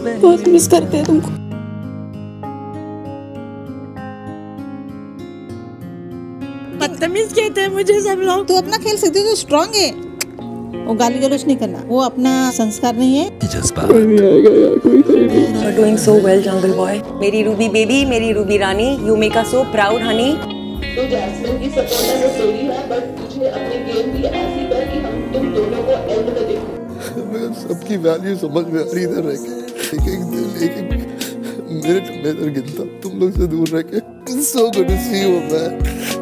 बहुत मिस करते हैं तुमको। बदतमीज कहते हैं मुझे सब लोग। तू अपना खेल सकती है, तू स्ट्रांग है। वो गाली गलौज नहीं करना, वो अपना संस्कार नहीं है। You're doing so well, Jungle Boy. मेरी रूबी बेबी, मेरी रूबी रानी, you make us so proud, honey. तो जैस्मिन की सपोर्टर स्टोरी है, बट तुझे अपनी गेम भी ऐसी कर कि हम तुम दोनों को एंड में देखें। मैं सबकी वैल्यू समझ में आ रही इधर रह के, एक मिनट में इधर गिनता तुम लोग से दूर रह के। So good to see you, man.